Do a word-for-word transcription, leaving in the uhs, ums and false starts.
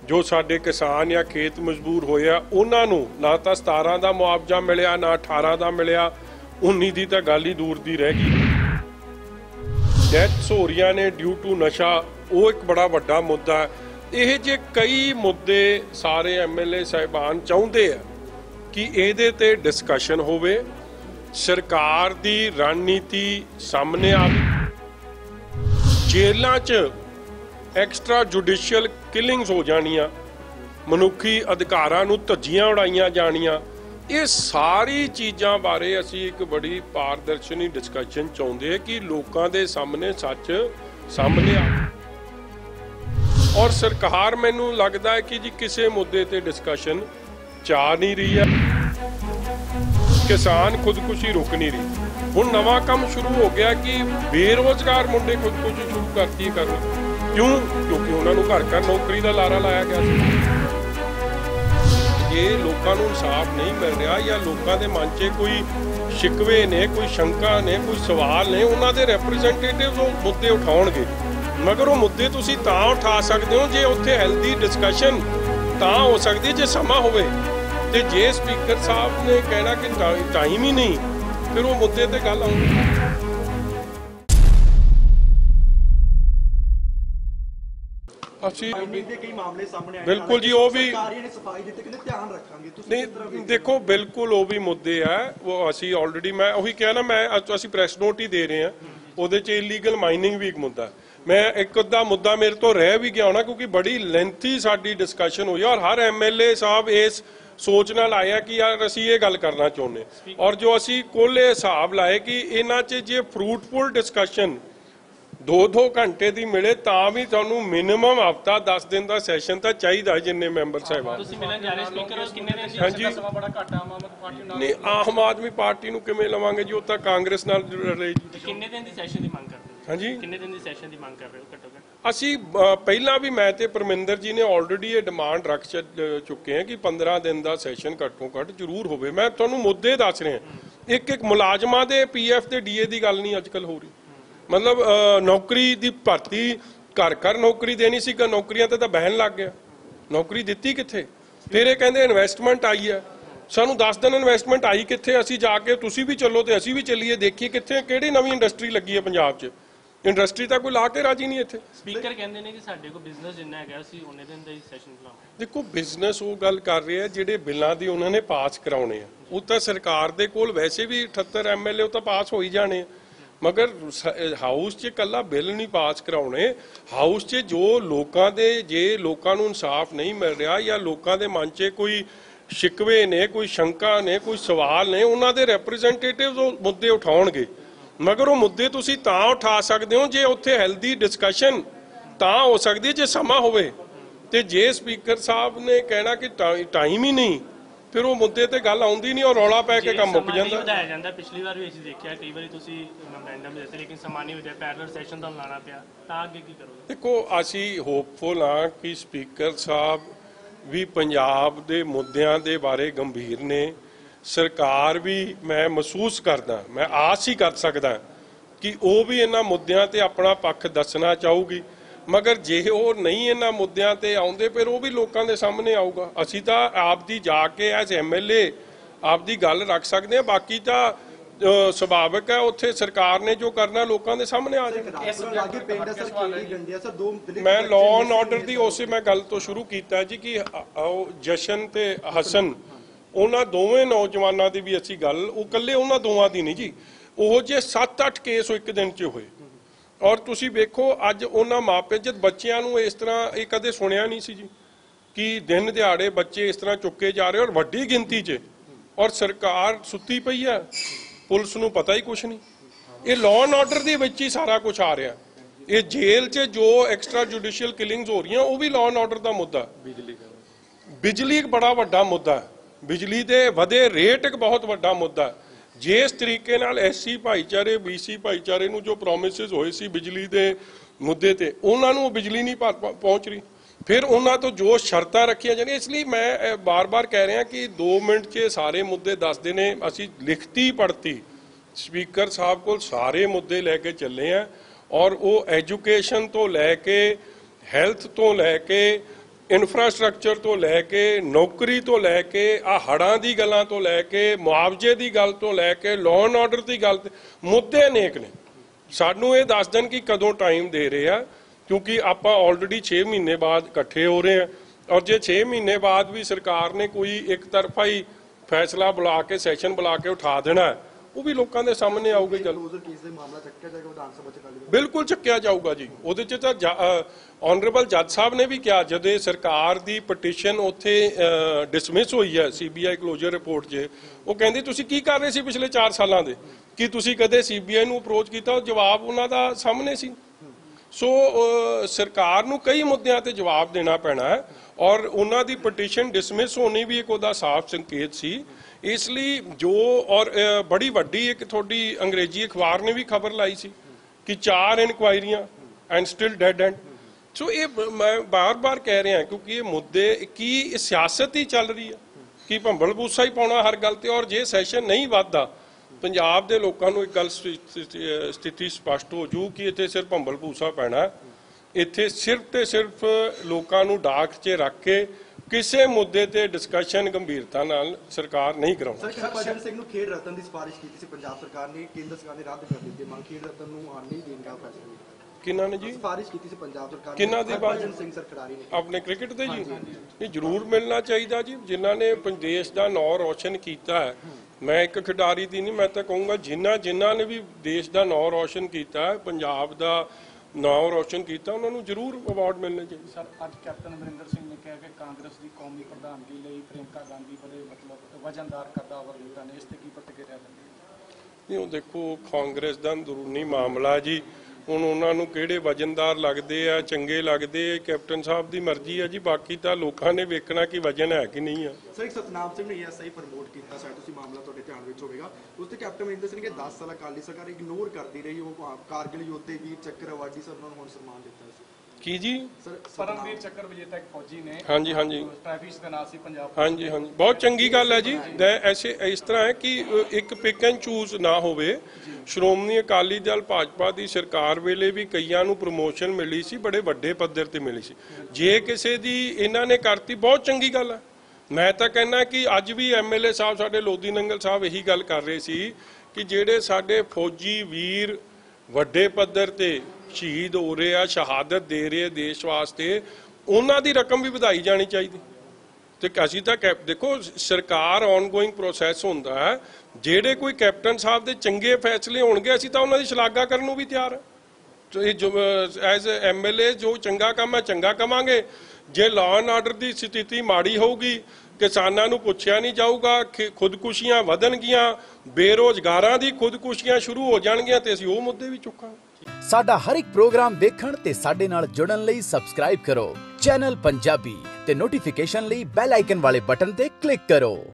जो साडे किसान या खेत मजबूर होया उन्हां नूं ना तां सतारां दा मुआवजा मिलिया ना अठारह दा मिलिया, उन्नी दी तां गल ही दूर दी रह गई। डेथ्स हो रही ने ड्यू टू नशा, वो एक बड़ा वड्डा मुद्दा है। ये जे कई मुद्दे सारे एम एल ए साहिबान चाहुंदे आ कि इहदे ते डिस्कशन होवे, सरकार दी रणनीति सामने आवे। जेलों च एक्सट्रा जुडिशियल किलिंग्स हो जानियां, मनुखी अधिकारां नूं धज्जियां उड़ाइयां जानियां, ये सारी चीज़ों बारे असी एक बड़ी पारदर्शी डिस्कशन चाहते हैं कि लोगों के सामने सच सामने आ। और सरकार मैनू लगता है कि जी किसी मुद्दे ते डिस्कशन चाह नहीं रही है। किसान खुदकुशी रुक नहीं रही। हुण नवा काम शुरू हो गया कि बेरोजगार मुंडे खुदकुशी शुरू करती करनी। क्यों? क्योंकि उन्होंने घर घर नौकरी का लारा लाया गया। ये लोगों को इंसाफ नहीं मिल रहा या लोगों के मन च कोई शिकवे ने, कोई शंका ने, कोई सवाल ने, उन्होंने रिप्रजेंटेटिव वो मुद्दे उठाउणगे, मगर वो मुद्दे तुसीं तां उठा सकते हो जे उत्थे हेल्दी डिस्कशन तां हो सकती जे समा होवे। ते जे स्पीकर साहब ने कहना कि टाइम ही नहीं, फिर वो मुद्दे ते गल आउंदी। बिल्कुल जी, वो भी नहीं देखो, बिल्कुल वो भी मुद्दे है, वो असी ऑलरेडी मैं वही कहा ना, मैं असी प्रेस नोट ही दे रहे हैं, ਉਹਦੇ 'ਚ इलीगल माइनिंग भी एक मुद्दा। मैं एक अद्धा मुद्दा मेरे तो रह भी गया होना क्योंकि बड़ी लेंथी साडी डिस्कशन हुई और हर एम एल ए साहब इस सोच नाल आया कि यार असी ये गल करना चाहुंदे और जो असी कुल हिसाब लाए कि इन्हां 'च जे फ्रूटफुल डिस्कशन दो दो घंटे की मिले तां भी तुहानूं मिनिमम हफ्ता दस दिन का सैशन तो चाहिए जिन्ने मैंबर साहिबान। नहीं, आम आदमी पार्टी नूं किवें लवांगे जी, वो तां कांग्रेस नाल रले जी। हाँ जी, असी पहला भी मैं ते परमिंदर जी ने ऑलरेडी ये डिमांड रख चुके हैं कि पंद्रह दिन का सैशन घट्टों घट्ट जरूर होवे। मैं तुहानूं मुद्दे दस रहा, एक एक मुलाजमां दे पी एफ ते डी ए की गल नहीं अजकल हो रही। मतलब नौकरी की भर्ती घर घर नौकरी देनी सी, नौकरियां ते तां बहन लग गया, नौकरी दिती कित्थे? फिर ये कहंदे इन्वेस्टमेंट आई है, सानू दस दिन इन्वेस्टमेंट आई कित्थे? असी जाके तुसी भी चलो तो असी भी चलीए, देखिए कित्थे किहड़ी नवीं इंडस्ट्री लगी है पंजाब च। इंडस्ट्री तो कोई ला के राजी नहीं इत्थे। स्पीकर कहंदे ने कि साडे कोल बिजनेस जिन्ना हैगा असी उन्ने दिन दा ही सैशन बुलावांगे। देखो, बिजनेस वो गल कर रहे हैं जिहड़े बिलां दी उन्होंने पास कराउणे आ, वो तां सरकार दे कोल वैसे भी अठहत्तर एम एल ए तां पास हो ही जाने, मगर हाउस च कला बिल नहीं पास कराने। हाउस च जो लोगों के जे लोगों को इंसाफ नहीं मिल रहा या लोगों के मन च कोई शिकवे ने, कोई शंका ने, कोई सवाल ने, उन्होंने रिप्रजेंटेटिव वो मुद्दे उठाउणगे, मगर वो मुद्दे तुसीं तां उठा सकते हो जे उत्थे हेल्दी डिस्कशन तां हो सकती जे समा होवे। ते जे स्पीकर साहब ने कहना कि टाइम ही नहीं, फिर वो मुद्दे ते गल आउंदी नहीं और रौला पै के काम मुक जांदा। ਵਧਾਇਆ ਜਾਂਦਾ ਪਿਛਲੀ ਵਾਰ ਵੀ ਅਸੀਂ ਦੇਖਿਆ ਕਈ ਵਾਰੀ ਤੁਸੀਂ ਮੈਮੋਰੈਂਡਮ ਦਿੱਤੇ ਲੇਕਿਨ ਸਮਾਂ ਨਹੀਂ ਹੁੰਦਾ, ਪੈਰਲਲ ਸੈਸ਼ਨ ਤਾਂ ਲਾਣਾ ਪਿਆ, ਤਾਂ ਅੱਗੇ ਕੀ ਕਰੋਗੇ? देखो, ਅਸੀਂ ਹੋਪਫੁਲ ਹਾਂ ਕਿ स्पीकर साहब भी पंजाब ਦੇ ਮੁੱਦਿਆਂ ਦੇ ਬਾਰੇ ਗੰਭੀਰ ਨੇ। सरकार भी मैं महसूस करदा, मैं आस ही कर सकदा कि वो भी इन्हां मुद्दਿਆਂ ਤੇ अपना पक्ष दसना चाहूगी, मगर जे वो नहीं इन्हां मुद्दਿਆਂ ਤੇ आउंदे फिर वो भी लोगों के सामने आऊगा। असी तो आप दी जाके एज एम एल ए आप दी गल रख सकते हैं, बाकी तो सुभाविक है उत्थे सरकार ने जो करना लोगों के सामने आ जाए। मैं लॉ एंड ऑर्डर की उस मैं गल तो शुरू किया जी कि जशन ते हसन उन्होंने दोवें नौजवानों की भी असी गल वो कल्ले उन्होंने दोवां की नहीं जी, वो जे सत्त अठ केस एक दिन च होए और तुसी वेखो अज उन्होंने मापे जब बच्चों को इस तरह ये कदे सुनिया नहीं सी जी कि दिन दिहाड़े बच्चे इस तरह चुके जा रहे और वड्डी गिनती च, और सरकार सुती पई है, पुलिस नूं पता ही कुछ नहीं। ये लॉ एंड ऑर्डर दे विच ही सारा कुछ आ रहा, ये जेल च जो एक्सट्रा जुडिशियल किलिंग्स हो रही हैं वो भी लॉ एंड ऑर्डर का मुद्दा। बिजली एक बड़ा वड्डा मुद्दा है, बिजली के वधे रेट एक बहुत वड्डा मुद्दा है। जिस तरीके नाल एस सी भाईचारे बी सी भाईचारे नूं जो प्रोमिसिस होए सी बिजली के मुद्दे ते उन्हां नूं बिजली नहीं पहुँच रही, फिर उन्हां तो जो शर्तां रखियां जांदियां। इसलिए मैं बार बार कह रहा कि दो मिनट च सारे मुद्दे दसदे ने, असीं लिखती पढ़ती स्पीकर साहब को सारे मुद्दे लैके चले हैं और वो एजुकेशन तो लैके हैल्थ तो लैके ਇਨਫਰਾਸਟ੍ਰਕਚਰ ਤੋਂ ਲੈ ਕੇ ਨੌਕਰੀ ਤੋਂ ਲੈ ਕੇ ਆ ਹੜ੍ਹਾਂ ਦੀ ਗੱਲਾਂ ਤੋਂ ਲੈ ਕੇ ਮੁਆਵਜ਼ੇ ਦੀ ਗੱਲ ਤੋਂ ਲੈ ਕੇ ਲਾਅ ਐਂਡ ਆਰਡਰ ਦੀ ਗੱਲ ਮੁੱਦੇ ਅਨੇਕ ਨੇ। ਸਾਨੂੰ ਇਹ ਦੱਸ ਦੇਣ ਕਿ ਕਦੋਂ ਟਾਈਮ ਦੇ ਰਹੇ ਆ, ਕਿਉਂਕਿ ਆਪਾਂ ਆਲਰੇਡੀ ਛੇ ਮਹੀਨੇ ਬਾਅਦ ਇਕੱਠੇ ਹੋ ਰਹੇ ਆ, ਔਰ ਜੇ ਛੇ ਮਹੀਨੇ ਬਾਅਦ ਵੀ ਸਰਕਾਰ ਨੇ ਕੋਈ ਇੱਕ ਤਰਫਾ ਹੀ ਫੈਸਲਾ ਬੁਲਾ ਕੇ ਸੈਸ਼ਨ ਬੁਲਾ ਕੇ ਉਠਾ ਦੇਣਾ, ਉਹ ਵੀ ਲੋਕਾਂ ਦੇ ਸਾਹਮਣੇ ਆਊਗੀ ਗੱਲ। ਬਿਲਕੁਲ ਚੱਕਿਆ ਜਾਊਗਾ ਜੀ। ਉਹਦੇ 'ਚ ਤਾਂ ਆਨਰੇਬਲ ਜੱਜ ਸਾਹਿਬ ਨੇ ਵੀ ਕਿਹਾ, ਜਦੋਂ ਸਰਕਾਰ ਦੀ ਪਟੀਸ਼ਨ ਉੱਥੇ ਡਿਸਮਿਸ ਹੋਈ ਹੈ ਸੀਬੀਆਈ ਕਲੋਜ਼ਰ ਰਿਪੋਰਟ 'ਚ, ਉਹ ਕਹਿੰਦੇ ਤੁਸੀਂ ਕੀ ਕਰ ਰਹੇ ਸੀ ਪਿਛਲੇ ਚਾਰ ਸਾਲਾਂ ਦੇ, ਕੀ ਤੁਸੀਂ ਕਦੇ ਸੀਬੀਆਈ ਨੂੰ ਅਪਰੋਚ ਕੀਤਾ? ਜਵਾਬ ਉਹਨਾਂ ਦਾ ਸਾਹਮਣੇ ਸੀ। ਸੋ ਸਰਕਾਰ ਨੂੰ ਕਈ ਮੁੱਦਿਆਂ ਤੇ ਜਵਾਬ ਦੇਣਾ ਪੈਣਾ ਹੈ, ਔਰ ਉਹਨਾਂ ਦੀ ਪਟੀਸ਼ਨ ਡਿਸਮਿਸ ਹੋਣੀ ਵੀ ਇੱਕ ਉਹਦਾ ਸਾਫ਼ ਸੰਕੇਤ ਸੀ। ਇਸ ਲਈ ਜੋ ਔਰ ਬੜੀ ਵੱਡੀ ਇੱਕ ਤੁਹਾਡੀ ਅੰਗਰੇਜ਼ੀ ਅਖਬਾਰ ਨੇ ਵੀ ਖਬਰ ਲਾਈ ਸੀ ਕਿ ਚਾਰ ਇਨਕੁਆਇਰੀਆਂ and still dead end. So ਇਹ ਮੈਂ ਬਾਰ-ਬਾਰ ਕਹਿ ਰਿਹਾ ਕਿਉਂਕਿ ਇਹ ਮੁੱਦੇ ਕੀ ਸਿਆਸਤ ਹੀ ਚੱਲ ਰਹੀ ਹੈ ਕਿ ਭੰਬਲ ਭੂਸਾ ਹੀ ਪਾਉਣਾ ਹਰ ਗੱਲ ਤੇ, ਔਰ ਜੇ ਸੈਸ਼ਨ ਨਹੀਂ ਵੱਧਦਾ ਪੰਜਾਬ ਦੇ ਲੋਕਾਂ ਨੂੰ ਇੱਕ ਗੱਲ ਸਥਿਤੀ ਸਪਸ਼ਟ ਹੋ ਜੂ ਕਿ ਇੱਥੇ ਸਿਰਫ ਭੰਬਲ ਭੂਸਾ ਪੈਣਾ। ਇੱਥੇ ਸਿਰਫ ਤੇ ਸਿਰਫ ਲੋਕਾਂ ਨੂੰ ਡਾਕ 'ਚ ਰੱਖ ਕੇ ਕਿਸੇ ਮੁੱਦੇ ਤੇ ਡਿਸਕਸ਼ਨ ਗੰਭੀਰਤਾ ਨਾਲ ਸਰਕਾਰ ਨਹੀਂ ਕਰਾਉਂਦੀ। ਸਰ ਹਰਭਜਨ ਸਿੰਘ ਨੂੰ ਖੇਡ ਰਤਨ ਦੀ ਸਿਫਾਰਿਸ਼ ਕੀਤੀ ਸੀ ਪੰਜਾਬ ਸਰਕਾਰ ਨੇ, ਕੇਂਦਰ ਸਰਕਾਰ ਨੇ ਰੱਦ ਕਰ ਦਿੱਤੀ ਮੰਗ, ਖੇਡ ਰਤਨ ਨੂੰ ਆਉਣ ਨਹੀਂ ਦੇਣ ਦਾ ਫੈਸਲਾ ਕੀਤਾ। ਕਿਹਨਾਂ ਨੇ ਜੀ ਸਿਫਾਰਿਸ਼ ਕੀਤੀ ਸੀ ਪੰਜਾਬ ਸਰਕਾਰ ਨੇ? ਕਿਹਨਾਂ ਦੀ? ਹਰਭਜਨ ਸਿੰਘ ਸਰ ਖਿਡਾਰੀ ਨੇ ਆਪਣੇ ਕ੍ਰਿਕਟ ਦੇ ਜੀ। ਇਹ ਜ਼ਰੂਰ ਮਿਲਣਾ ਚਾਹੀਦਾ ਜੀ, ਜਿਨ੍ਹਾਂ ਨੇ ਦੇਸ਼ ਦਾ ਨਾਂ ਰੌਸ਼ਨ ਕੀਤਾ ਹੈ। ਮੈਂ ਇੱਕ ਖਿਡਾਰੀ ਦੀ ਨਹੀਂ, ਮੈਂ ਤਾਂ ਕਹੂੰਗਾ ਜਿਨ੍ਹਾਂ ਜਿਨ੍ਹਾਂ ਨੇ ਵੀ ਦੇਸ਼ ਦਾ ਨਾਂ ਰੌਸ਼ਨ ਕੀਤਾ ਹੈ, ਪੰਜਾਬ ਦਾ ਨਾਂ ਰੌਸ਼ਨ ਕੀਤਾ, ਉਹਨਾਂ ਨੂੰ ਜ਼ਰੂਰ ਅਵਾਰਡ ਮਿਲਣੇ ਚਾਹੀਦੇ। ਸਰ ਅੱਜ ਕੈਪਟਨ ਅਮਰਿੰਦਰ ਸਿੰਘ ਨੇ ਕਿਹਾ ਕਿ ਕਾਂਗਰਸ ਦੀ ਕੌਮੀ ਪ੍ਰਧਾਨਗੀ ਲਈ ਪ੍ਰਿਯੰਕਾ ਗਾਂਧੀ ਬੜੇ ਮਤਲਬ ਵਜਨਦਾਰ ਕਦਾਵਰ ਲੀਡਰ ਨੇ, ਇਸ ਤੇ ਕੀ ਪ੍ਰਤੀਕਿਰਿਆ ਦਿੰਦੇ? ਨਹੀਂ, ਉਹ ਦੇਖੋ ਕਾਂਗਰਸ ਦਾ ਅੰਦਰੂਨੀ ਮਾਮਲਾ ਜੀ। ਹੁਣ ਉਹਨਾਂ ਨੂੰ ਕਿਹੜੇ ਵਜਨਦਾਰ ਲੱਗਦੇ ਆ, ਚੰਗੇ ਲੱਗਦੇ, ਕੈਪਟਨ ਸਾਹਿਬ ਦੀ ਮਰਜ਼ੀ ਹੈ ਜੀ। ਬਾਕੀ ਤਾਂ ਲੋਕਾਂ ਨੇ ਵੇਖਣਾ ਕਿ ਵਜਨ ਹੈ ਕਿ ਨਹੀਂ ਆ। ਸਰ ਇੱਕ ਸਤਨਾਮ ਸਿੰਘ ਨੇ ਐਸਆਈ ਪ੍ਰਮੋਟ ਕੀਤਾ, ਸ਼ਾਇਦ ਤੁਸੀਂ ਮਾਮਲਾ ਤੁਹਾਡੇ ਧਿਆਨ ਵਿੱਚ ਹੋਵੇਗਾ। ਉਸ ਤੇ ਕੈਪਟਨ ਅਮਰਿੰਦਰ ਸਿੰਘ ਨੇ ਦਸ ਸਾਲ ਅਕਾਲੀ ਸਰਕਾਰ ਇਗਨੋਰ ਕਰਦੀ ਰਹੀ, ਉਹ ਕਾਰਗਿਲ ਯੋਧੇ ਵੀਰ ਚੱਕਰ ਅਵਾਰਡੀ ਸਰ ਉਹਨਾਂ ਨੂੰ ਹੁਣ ਸਨਮਾਨ ਦਿੱਤਾ ਸੀ। ਕੀ ਜੀ? ਸਰ ਪਰਮਵੀਰ ਚੱਕਰ ਵਿਜੇਤਾ ਇੱਕ ਫੌਜੀ ਨੇ, ਹਾਂਜੀ ਹਾਂਜੀ ਟ੍ਰੈਫਿਕ ਦੇ ਨਾਲ ਸੀ ਪੰਜਾਬ। ਹਾਂਜੀ ਹਾਂਜੀ ਬਹੁਤ ਚੰਗੀ ਗੱਲ ਹੈ ਜੀ। ਐਸੇ ਇਸ ਤਰ੍ਹਾਂ ਹੈ ਕਿ ਇੱਕ ਪਿਕ ਐਂਡ ਚੂਜ਼ ਨਾ ਹੋਵੇ। ਸ਼੍ਰੋਮਣੀ ਅਕਾਲੀ ਦਲ ਭਾਜਪਾ ਦੀ ਸਰਕਾਰ ਵੇਲੇ ਵੀ ਕਈਆਂ ਨੂੰ ਪ੍ਰਮੋਸ਼ਨ ਮਿਲੀ ਸੀ, ਬੜੇ ਵੱਡੇ ਪੱਧਰ ਤੇ ਮਿਲੀ ਸੀ। ਜੇ ਕਿਸੇ ਦੀ ਇਹਨਾਂ ਨੇ ਕਰਤੀ, ਬਹੁਤ ਚੰਗੀ ਗੱਲ ਹੈ। ਮੈਂ ਤਾਂ ਕਹਿੰਦਾ ਕਿ ਅੱਜ ਵੀ ਐਮਐਲਏ ਸਾਹਿਬ ਸਾਡੇ ਲੋਧੀ ਨੰਗਲ ਸਾਹਿਬ ਇਹੀ ਗੱਲ ਕਰ ਰਹੇ ਸੀ ਕਿ ਜਿਹੜੇ ਸਾਡੇ ਫੌਜੀ ਵੀਰ ਵੱਡੇ ਪੱਧਰ ਤੇ ਸ਼ਹੀਦ ਹੋ ਰਹੇ ਆ, ਸ਼ਹਾਦਤ ਦੇ ਰਹੇ ਦੇਸ਼ ਵਾਸਤੇ, ਉਹਨਾਂ ਦੀ ਰਕਮ ਵੀ ਵਧਾਈ ਜਾਣੀ ਚਾਹੀਦੀ। ਤੇ ਅਸੀਂ ਤਾਂ ਦੇਖੋ ਸਰਕਾਰ ਆਨਗੋਇੰਗ ਪ੍ਰੋਸੈਸ ਹੁੰਦਾ ਹੈ। ਜਿਹੜੇ ਕੋਈ ਕੈਪਟਨ ਸਾਹਿਬ ਦੇ ਚੰਗੇ ਫੈਸਲੇ ਹੋਣਗੇ, ਅਸੀਂ ਤਾਂ ਉਹਨਾਂ ਦੀ ਸ਼ਲਾਘਾ ਕਰਨ ਨੂੰ ਵੀ ਤਿਆਰ ਹਾਂ। ਐਜ਼ ਐਮਐਲਏ ਜੋ ਚੰਗਾ ਕੰਮ ਹੈ ਚੰਗਾ ਕਵਾਂਗੇ। ਜੇ ਲਾਅ ਐਂਡ ਆਰਡਰ ਦੀ ਸਥਿਤੀ ਮਾੜੀ ਹੋਊਗੀ, ਕਿਸਾਨਾਂ ਨੂੰ ਪੁੱਛਿਆ ਨਹੀਂ ਜਾਊਗਾ, ਖੁਦਕੁਸ਼ੀਆਂ ਵਧਣਗੀਆਂ, ਬੇਰੋਜ਼ਗਾਰਾਂ ਦੀ ਖੁਦਕੁਸ਼ੀਆਂ ਸ਼ੁਰੂ ਹੋ ਜਾਣਗੀਆਂ, ਤੇ ਅਸੀਂ ਉਹ ਮੁੱਦੇ ਵੀ ਚੁੱਕਾਂਗੇ। ਸਾਡਾ ਹਰ ਇੱਕ ਪ੍ਰੋਗਰਾਮ ਦੇਖਣ ਤੇ ਸਾਡੇ ਨਾਲ ਜੁੜਨ ਲਈ ਸਬਸਕ੍ਰਾਈਬ ਕਰੋ ਚੈਨਲ ਪੰਜਾਬੀ ਤੇ ਨੋਟੀਫਿਕੇਸ਼ਨ ਲਈ ਬੈਲ ਆਈਕਨ ਵਾਲੇ ਬਟਨ ਤੇ ਕਲਿੱਕ ਕਰੋ।